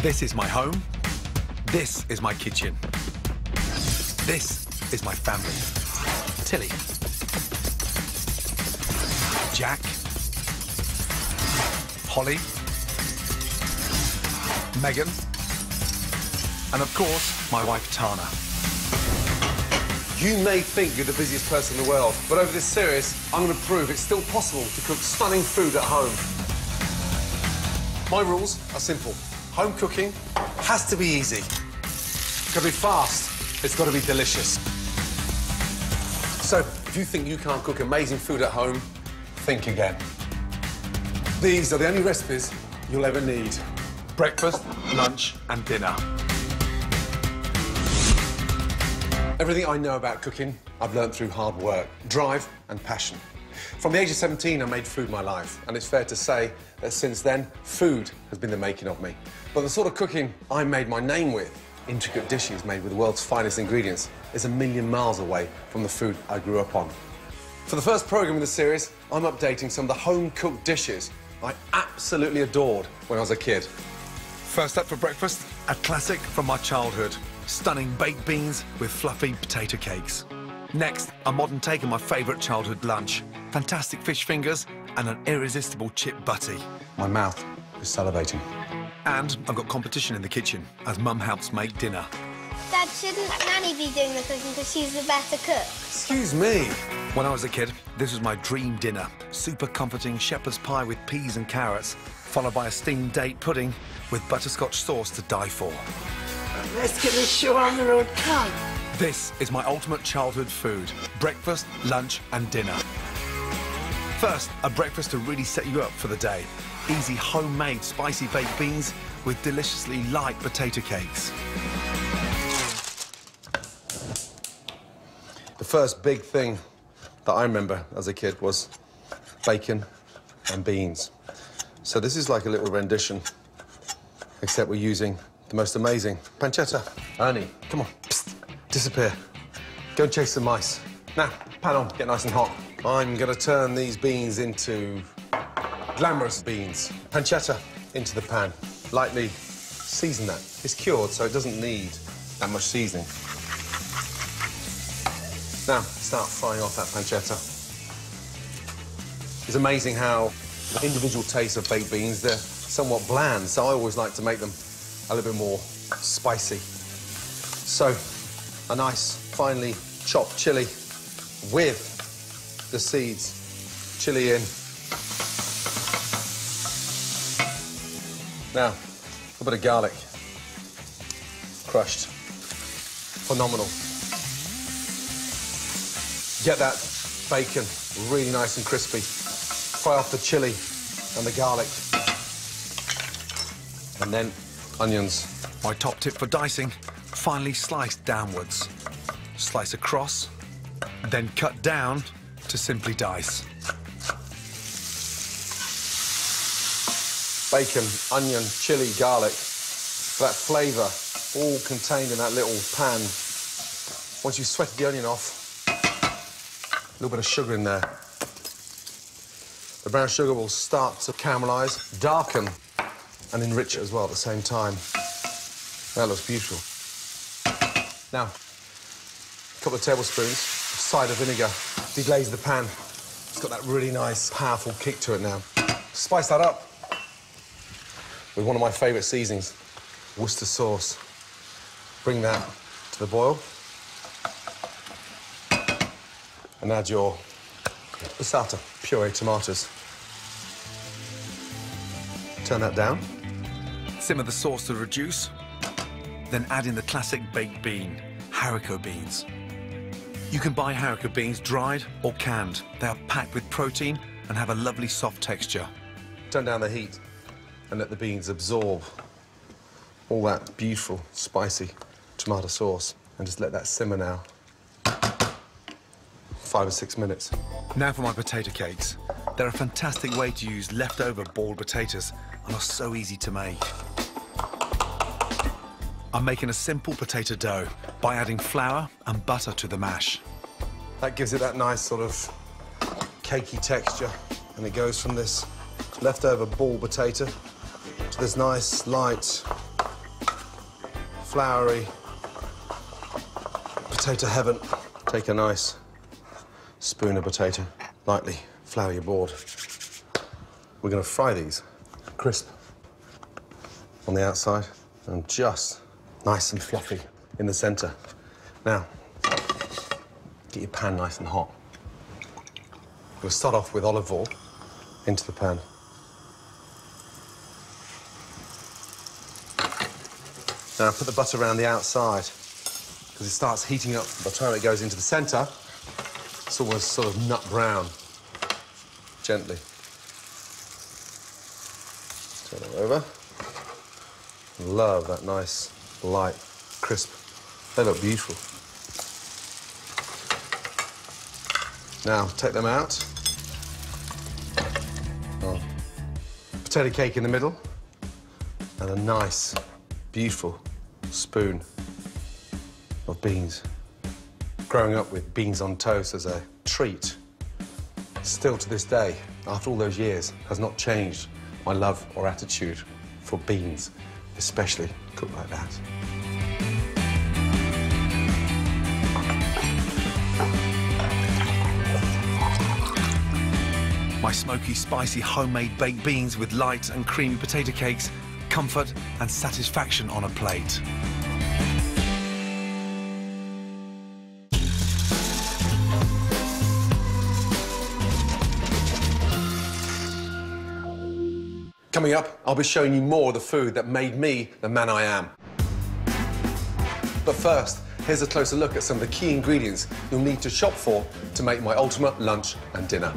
This is my home. This is my kitchen. This is my family. Tilly. Jack. Holly. Megan. And of course, my wife Tana. You may think you're the busiest person in the world, but over this series, I'm going to prove it's still possible to cook stunning food at home. My rules are simple. Home cooking has to be easy. It's got to be fast. It's got to be delicious. So, if you think you can't cook amazing food at home, think again. These are the only recipes you'll ever need. Breakfast, lunch and dinner. Everything I know about cooking, I've learned through hard work, drive and passion. From the age of 17, I made food my life, and it's fair to say that since then, food has been the making of me. But the sort of cooking I made my name with, intricate dishes made with the world's finest ingredients, is a million miles away from the food I grew up on. For the first programme in the series, I'm updating some of the home-cooked dishes I absolutely adored when I was a kid. First up for breakfast, a classic from my childhood. Stunning baked beans with fluffy potato cakes. Next, a modern take on my favourite childhood lunch. Fantastic fish fingers and an irresistible chip butty. My mouth is salivating. And I've got competition in the kitchen as Mum helps make dinner. Dad, shouldn't Nanny be doing the cooking because she's the better cook? Excuse me. When I was a kid, this was my dream dinner. Super comforting shepherd's pie with peas and carrots, followed by a steamed date pudding with butterscotch sauce to die for. Let's get this show on the road, come. This is my ultimate childhood food. Breakfast, lunch and dinner. First, a breakfast to really set you up for the day. Easy homemade spicy baked beans with deliciously light potato cakes. The first big thing that I remember as a kid was bacon and beans. So this is like a little rendition, except we're using the most amazing pancetta. Ernie, come on, psst, disappear. Go and chase some mice. Now, pan on, get nice and hot. I'm gonna turn these beans into glamorous beans. Pancetta into the pan. Lightly season that. It's cured, so it doesn't need that much seasoning. Now, start frying off that pancetta. It's amazing how the individual tastes of baked beans, they're somewhat bland, so I always like to make them a little bit more spicy. So, a nice, finely chopped chilli with the seeds. Chilli in. Now, a bit of garlic. Crushed. Phenomenal. Get that bacon really nice and crispy. Fry off the chilli and the garlic. And then onions. My top tip for dicing, finely sliced downwards. Slice across, then cut down to simply dice. Bacon, onion, chilli, garlic, that flavour all contained in that little pan. Once you've sweated the onion off, a little bit of sugar in there. The brown sugar will start to caramelise, darken and enrich it as well at the same time. That looks beautiful. Now, a couple of tablespoons of cider vinegar. Deglaze the pan. It's got that really nice, powerful kick to it now. Spice that up with one of my favourite seasonings, Worcester sauce. Bring that to the boil. And add your passata, puree tomatoes. Turn that down. Simmer the sauce to reduce, then add in the classic baked bean, haricot beans. You can buy haricot beans dried or canned. They are packed with protein and have a lovely soft texture. Turn down the heat and let the beans absorb all that beautiful, spicy tomato sauce. And just let that simmer now. 5 or 6 minutes. Now for my potato cakes. They're a fantastic way to use leftover boiled potatoes and are so easy to make. I'm making a simple potato dough by adding flour and butter to the mash. That gives it that nice sort of cakey texture. And it goes from this leftover ball potato to this nice, light, floury potato heaven. Take a nice spoon of potato, lightly flour your board. We're going to fry these crisp on the outside and just nice and fluffy in the centre. Now, get your pan nice and hot. We'll start off with olive oil into the pan. Now, put the butter around the outside because it starts heating up. By the time it goes into the centre, it's almost sort of nut brown. Gently. Turn it over. Love that nice, light, crisp. They look beautiful. Now, take them out. Oh. Potato cake in the middle. And a nice, beautiful spoon of beans. Growing up with beans on toast as a treat, still to this day, after all those years, has not changed my love or attitude for beans, especially cooked like that. My smoky, spicy, homemade baked beans with light and creamy potato cakes, comfort and satisfaction on a plate. Coming up, I'll be showing you more of the food that made me the man I am. But first, here's a closer look at some of the key ingredients you'll need to shop for to make my ultimate lunch and dinner.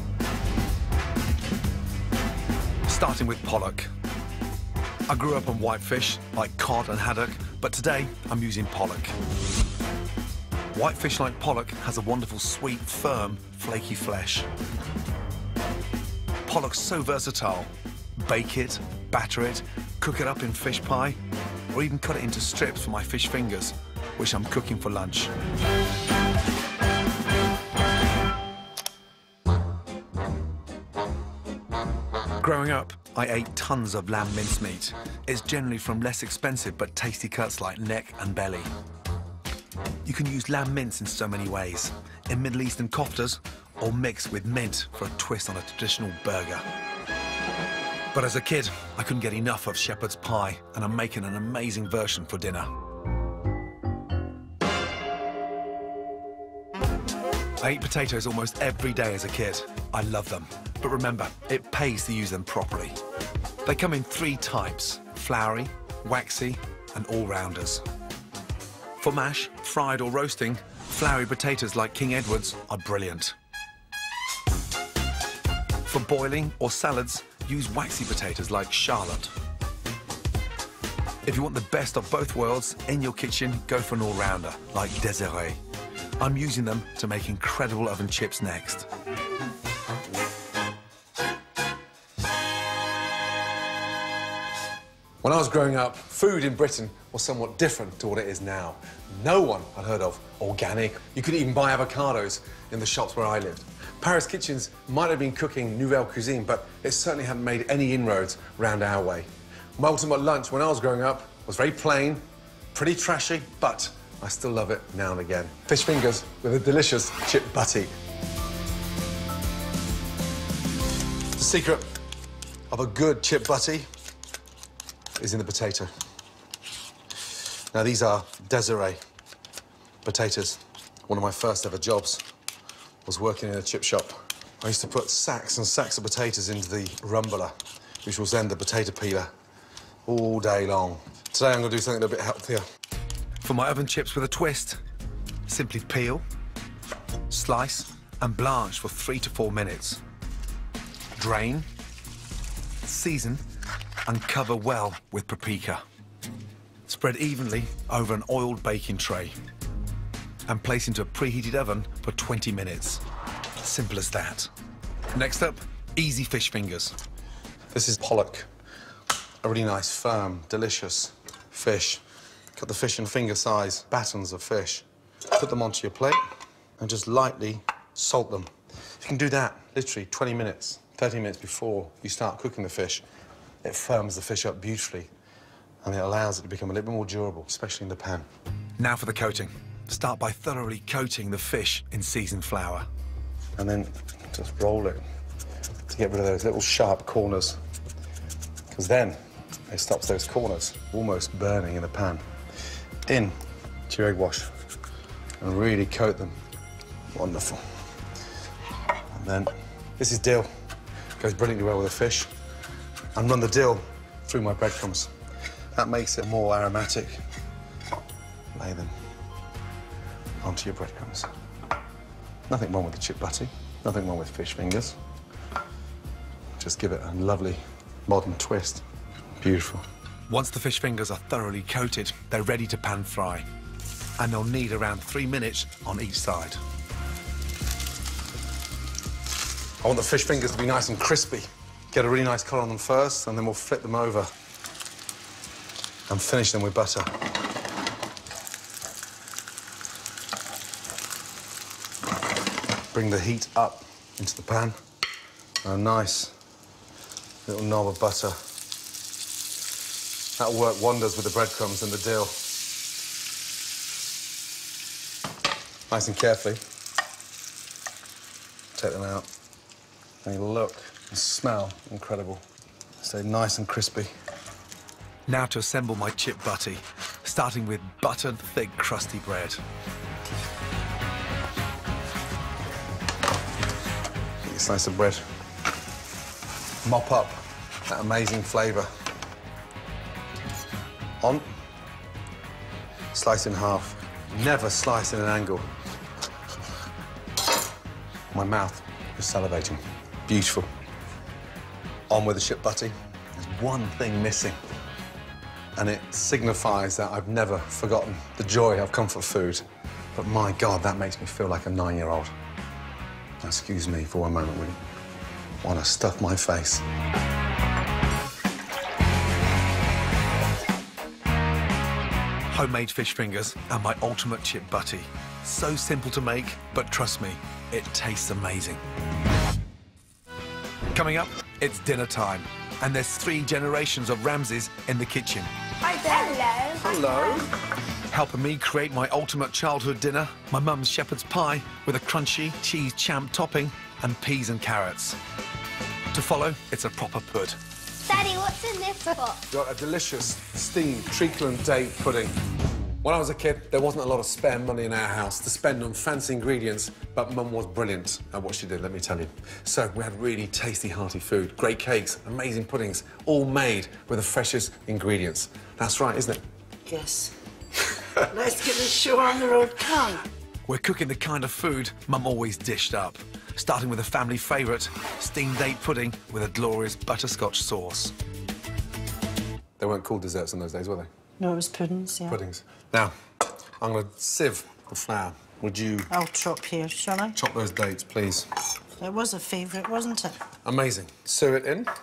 Starting with pollock. I grew up on whitefish, like cod and haddock, but today I'm using pollock. Whitefish like pollock has a wonderful, sweet, firm, flaky flesh. Pollock's so versatile. Bake it, batter it, cook it up in fish pie, or even cut it into strips for my fish fingers, which I'm cooking for lunch. Growing up, I ate tons of lamb mincemeat. It's generally from less expensive but tasty cuts like neck and belly. You can use lamb mince in so many ways, in Middle Eastern koftas, or mix with mint for a twist on a traditional burger. But as a kid, I couldn't get enough of shepherd's pie, and I'm making an amazing version for dinner. I ate potatoes almost every day as a kid. I love them. But remember, it pays to use them properly. They come in 3 types: floury, waxy, and all-rounders. For mash, fried or roasting, floury potatoes like King Edward's are brilliant. For boiling or salads, use waxy potatoes like Charlotte. If you want the best of both worlds in your kitchen, go for an all-rounder like Desiree. I'm using them to make incredible oven chips next. When I was growing up, food in Britain was somewhat different to what it is now. No one had heard of organic. You could even buy avocados in the shops where I lived. Paris kitchens might have been cooking nouvelle cuisine, but it certainly hadn't made any inroads round our way. My ultimate lunch when I was growing up was very plain, pretty trashy, but I still love it now and again. Fish fingers with a delicious chip butty. The secret of a good chip butty is in the potato. Now, these are Desiree potatoes. One of my first ever jobs was working in a chip shop. I used to put sacks and sacks of potatoes into the rumbler, which was then the potato peeler, all day long. Today, I'm going to do something a bit healthier. For my oven chips with a twist, simply peel, slice, and blanch for 3 to 4 minutes. Drain, season, and cover well with paprika. Spread evenly over an oiled baking tray and place into a preheated oven for 20 minutes. Simple as that. Next up, easy fish fingers. This is pollock, a really nice, firm, delicious fish. Cut the fish in finger-size battens of fish. Put them onto your plate and just lightly salt them. You can do that literally 20 minutes, 30 minutes before you start cooking the fish. It firms the fish up beautifully and it allows it to become a little bit more durable, especially in the pan. Now for the coating. Start by thoroughly coating the fish in seasoned flour. And then just roll it to get rid of those little sharp corners, because then it stops those corners almost burning in the pan. In to your egg wash and really coat them. Wonderful. And then this is dill. Goes brilliantly well with the fish. And run the dill through my breadcrumbs. That makes it more aromatic. Lay them onto your breadcrumbs. Nothing wrong with the chip butty, nothing wrong with fish fingers. Just give it a lovely modern twist. Beautiful. Once the fish fingers are thoroughly coated, they're ready to pan fry. And they'll need around 3 minutes on each side. I want the fish fingers to be nice and crispy. Get a really nice colour on them first, and then we'll flip them over and finish them with butter. Bring the heat up into the pan. A nice little knob of butter. That'll work wonders with the breadcrumbs and the dill. Nice and carefully. Take them out. And you look and smell incredible. Stay nice and crispy. Now to assemble my chip butty, starting with buttered, thick, crusty bread. Get your slice of bread. Mop up that amazing flavour. On. Slice in half. Never slice in an angle. My mouth is salivating. Beautiful. On with the chip butty. There's one thing missing, and it signifies that I've never forgotten the joy of comfort food. But my God, that makes me feel like a 9-year-old. Now, excuse me for one moment, will you? I want to stuff my face. Homemade fish fingers and my ultimate chip butty. So simple to make, but trust me, it tastes amazing. Coming up, it's dinner time, and there's 3 generations of Ramsays in the kitchen. Hi there. Hello. Helping me create my ultimate childhood dinner, my mum's shepherd's pie with a crunchy cheese champ topping and peas and carrots. To follow, it's a proper pud. Daddy, what's in this pot? Got a delicious steamed treacle and date pudding. When I was a kid, there wasn't a lot of spare money in our house to spend on fancy ingredients, but Mum was brilliant at what she did, let me tell you. So we had really tasty, hearty food, great cakes, amazing puddings, all made with the freshest ingredients. That's right, isn't it? Yes. Let's get the show on the road, come. We're cooking the kind of food Mum always dished up, starting with a family favourite, steamed date pudding with a glorious butterscotch sauce. They weren't called desserts in those days, were they? No, it was puddings, yeah. Puddings. Now, I'm going to sieve the flour. Would you I'll chop here, shall I? chop those dates, please? It was a favourite, wasn't it? Amazing. Sew it in.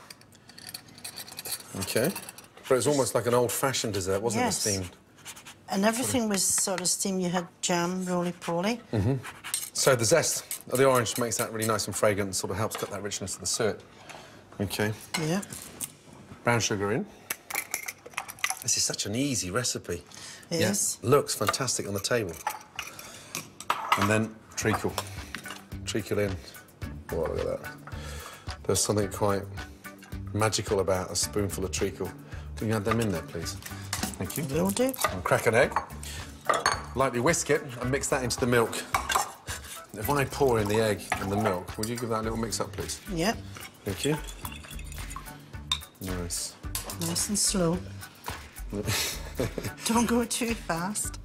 OK. But it was almost like an old-fashioned dessert, wasn't Yes. it, steamed? And everything was sort of steamed. You had jam, roly-poly. Mm-hmm. So the zest of the orange makes that really nice and fragrant and sort of helps cut that richness of the suet. OK. Yeah. Brown sugar in. This is such an easy recipe. It is. Looks fantastic on the table. And then treacle. Treacle in. Oh, look at that. There's something quite magical about a spoonful of treacle. Can you add them in there, please? Thank you. Will do. And crack an egg. Lightly whisk it and mix that into the milk. If I pour in the egg and the milk, would you give that a little mix-up, please? Yep. Thank you. Nice. Nice and slow. Don't go too fast.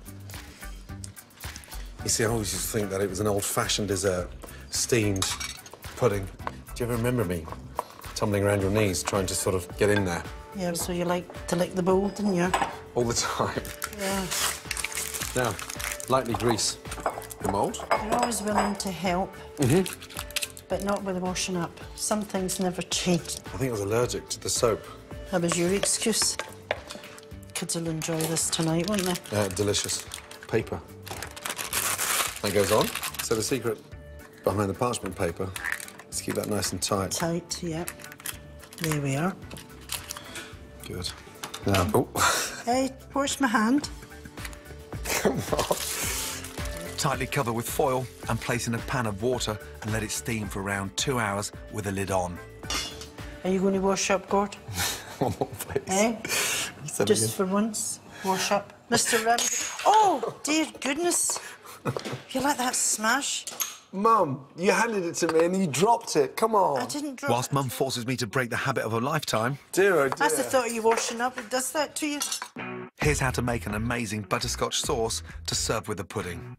You see, I always used to think that it was an old-fashioned dessert, steamed pudding. Do you ever remember me tumbling around your knees, trying to sort of get in there? Yeah, so you like to lick the bowl, didn't you? All the time. Yeah. Now, lightly grease the mould. You're always willing to help, but not with the washing up. Some things never change. I think I was allergic to the soap. That was your excuse. Kids will enjoy this tonight, won't they? Delicious. Paper. That goes on. So the secret behind the parchment paper is to keep that nice and tight. Tight, yeah. There we are. Good. Now, oh. Hey, wash my hand. Come on. Tightly cover with foil and place in a pan of water and let it steam for around 2 hours with the lid on. Are you going to wash up, Gord? One more, please. Eh? Just for once. Wash up. Mr. Ramsay. Oh, dear goodness. You let that smash? Mum, you handed it to me and you dropped it. Come on. I didn't drop Whilst it. Mum forces me to break the habit of a lifetime, Dear, oh dear. That's the thought of you washing up. It does that to you. here's how to make an amazing butterscotch sauce to serve with the pudding.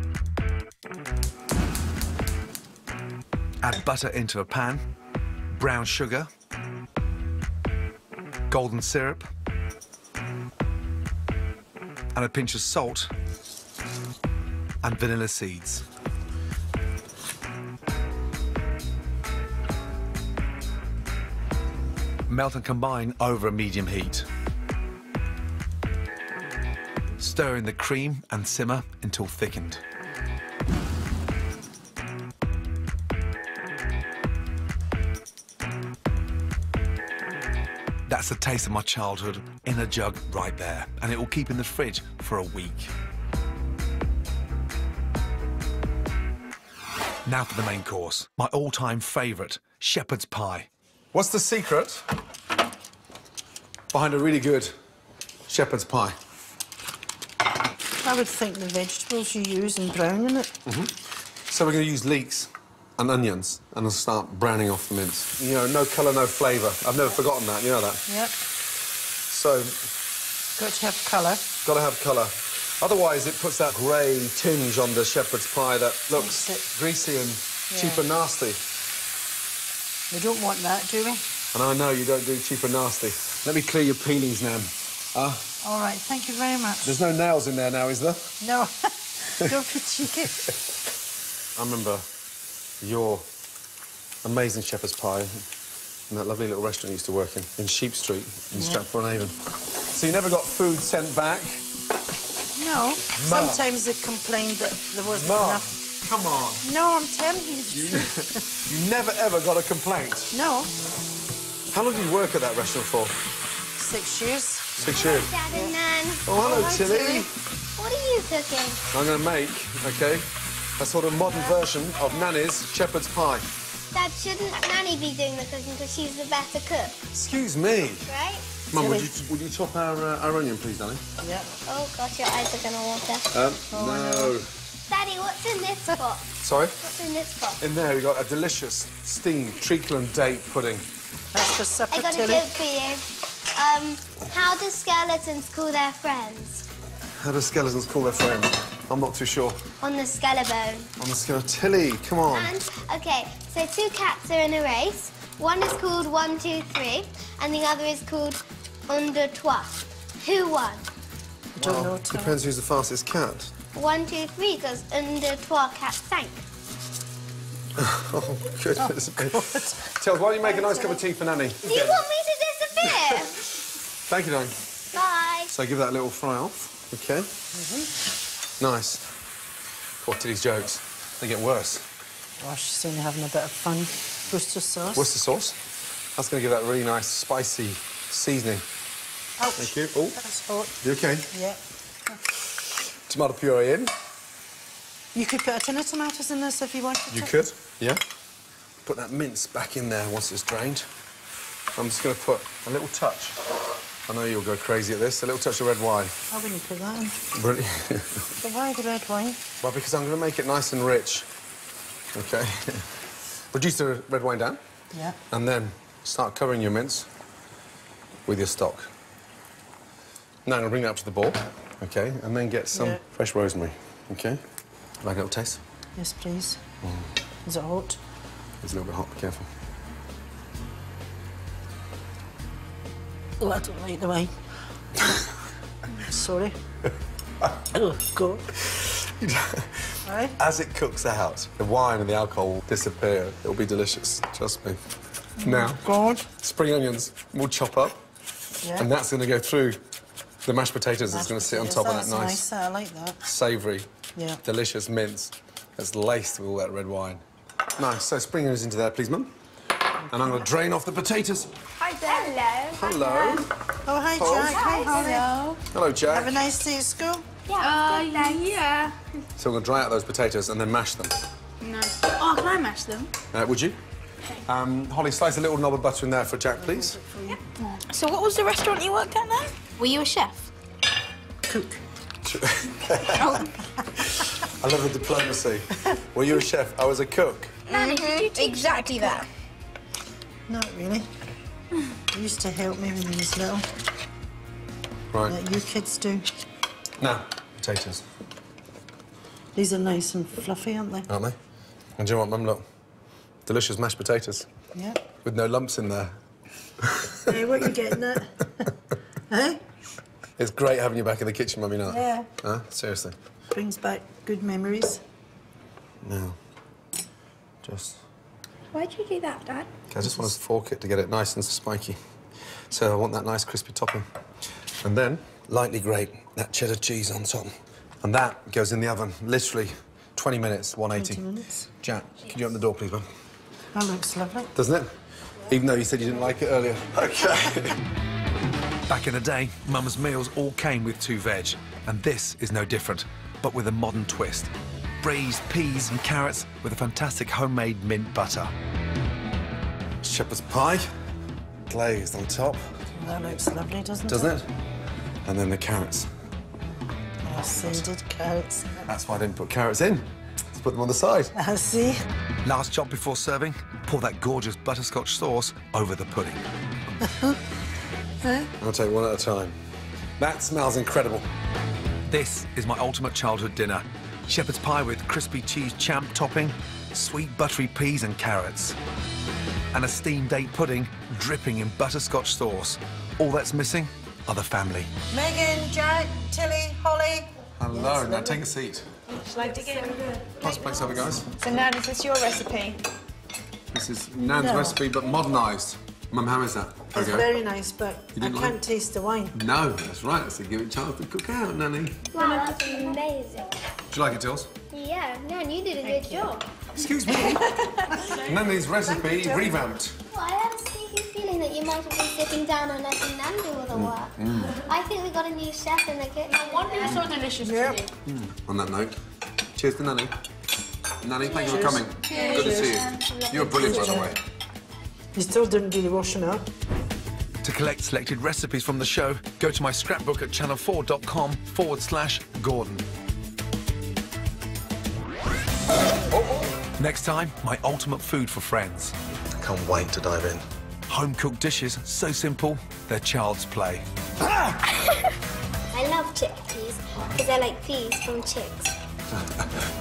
Add butter into a pan, brown sugar, golden syrup, and a pinch of salt and vanilla seeds. Melt and combine over a medium heat. Stir in the cream and simmer until thickened. That's the taste of my childhood in a jug right there, and it will keep in the fridge for a week. Now for the main course, my all-time favourite, shepherd's pie. What's the secret behind a really good shepherd's pie? I would think the vegetables you use in browning it. So we're going to use leeks and onions and I'll start browning off the mince. You know, no colour, no flavour. I've never forgotten that, you know that? Yep. So, Got to have colour. got to have colour. Otherwise, it puts that grey tinge on the shepherd's pie that looks Makes it- greasy and cheap and nasty. We don't want that, do we? And I know you don't do cheap and nasty. Let me clear your peelings, Nan. All right, thank you very much. There's no nails in there now, is there? No, don't be cheeky. I remember your amazing shepherd's pie in that lovely little restaurant you used to work in Sheep Street in Stratford-on-Avon. So you never got food sent back? No, sometimes they complained that there wasn't enough. Come on. No, I'm telling you. You never, ever got a complaint? No, How long did you work at that restaurant for? 6 years. 6 years. Dad and Nan. Oh, hello, hi, Tilly. Tilly. What are you cooking? I'm going to make, OK, a sort of modern version of Nanny's shepherd's pie. Dad, shouldn't Nanny be doing the cooking because she's the better cook, Excuse me. right? Mum, Tilly. would you chop our onion, please, darling? Yeah. Oh gosh, your eyes are gonna water. No. Daddy, what's in this pot? Sorry? What's in this pot? In there, we've got a delicious steamed treacle and date pudding. That's for supper, I got a Tilly. joke for you. How do skeletons call their friends? How do skeletons call their friends? I'm not too sure. On the skeleton. On the skeleton. Tilly, come on. And, okay, so two cats are in a race. One is called 1, 2, 3, and the other is called Under Trois. Who won? Don't know, Tilly. Depends who's the fastest cat. 1, 2, 3, because Under Trois cat sank. Oh, goodness me. Tels, why don't you make a nice cup of tea for Nanny? Do you want me to disappear? Thank you, darling. Bye. So give that a little fry off, OK? Nice. Poor Tilly's jokes. They get worse. Oh, she's seen having a bit of fun. Worcester sauce. Worcester sauce. That's going to give that really nice, spicy seasoning. Ouch. Thank you. Oh, That's hot. you OK? Yeah. Tomato puree in. You could put a tin of tomatoes in this if you wanted to. You could, yeah. Put that mince back in there once it's drained. I'm just going to put a little touch. I know you'll go crazy at this. A little touch of red wine. I wouldn't put that in. Brilliant. But why the red wine? Well, because I'm going to make it nice and rich. OK. Reduce the red wine down. Yeah. And then start covering your mince with your stock. Now I'm going to bring that up to the boil, OK? And then get some fresh rosemary, OK? Like a little taste? Yes, please. Is it hot? It's a little bit hot, be careful. Oh, I don't like the wine. Sorry. Oh, God. Right? As it cooks out, the wine and the alcohol will disappear. It'll be delicious, trust me. Now, God. spring onions we'll chop up, Yeah. and that's going to go through the mashed potatoes that's going to sit on top of that That's nice, I like that. savoury, Yeah. delicious mince that's laced with all that red wine. Nice. So spring onions into there, please, Mum. And I'm going to drain off the potatoes. Hi, Dad. Hello. Hello. Oh, hi, Paul. Jack. Hi, Holly. Hello. Hello, Jack. Have a nice day at school. Yeah. So we're going to dry out those potatoes and then mash them. No. Oh, can I mash them? Would you? Holly, slice a little knob of butter in there for Jack, please. Yep. So what was the restaurant you worked at then? Were you a chef? Cook. Oh. I love the diplomacy. Were you a chef? I was a cook. Nanny, did you teach exactly that? Not really. They used to help me when I was little. Right. Like you kids do. Now, potatoes. These are nice and fluffy, aren't they? Aren't they? And do you know what, Mum? Look. Delicious mashed potatoes. Yeah. With no lumps in there. Hey, what are you getting at? Hey? It's great having you back in the kitchen, Mummy, not? Yeah. Huh? Seriously. Brings back good memories. No. Just... Why'd you do that, Dad? I just want to fork it to get it nice and spiky. So I want that nice crispy topping. And then, lightly grate that cheddar cheese on top. And that goes in the oven, literally 20 minutes, 180. 20 minutes. Jack, can you open the door, please, Mum? That looks lovely. Doesn't it? Even though you said you didn't like it earlier. OK. Back in the day, Mum's meals all came with 2 veg, and this is no different, but with a modern twist. Braised peas and carrots with a fantastic homemade mint butter. Shepherd's pie, glazed on top. That looks lovely, doesn't it? Doesn't it? And then the carrots. Oh, seeded carrots. That's why I didn't put carrots in. Let's put them on the side. I see. Last job before serving, pour that gorgeous butterscotch sauce over the pudding. I'll take one at a time. That smells incredible. This is my ultimate childhood dinner. Shepherd's pie with crispy cheese champ topping, sweet buttery peas and carrots. And a steamed date pudding dripping in butterscotch sauce. All that's missing are the family. Megan, Jack, Tilly, Holly. Hello, now take a seat. Shall I dig in? Pass the plates over, guys. So, Nan, is this your recipe? This is Nan's No. recipe, but modernised. Mum, how is that? It's Okay. very nice, but You I didn't can't like taste the wine. No, that's right. That's a give it a chance to cook out, Nanny. Do Wow, that's amazing. you like it, Tills? Yeah, Nan, you did a good job. Excuse me. Nanny's recipe revamped. Well, I have a sneaky feeling that you might have been sitting down and letting Nan do all the work. I think we got a new chef in the kitchen. Wonder it's so delicious today. On that note, cheers to Nanny. Nanny, thank you for coming. Good to see you. You're brilliant, by the way. You still didn't do the washing up. To collect selected recipes from the show, go to my scrapbook at channel4.com/Gordon. Next time, my ultimate food for friends. Can't wait to dive in. Home-cooked dishes, so simple, they're child's play. I love chickpeas because they're like peas from chicks.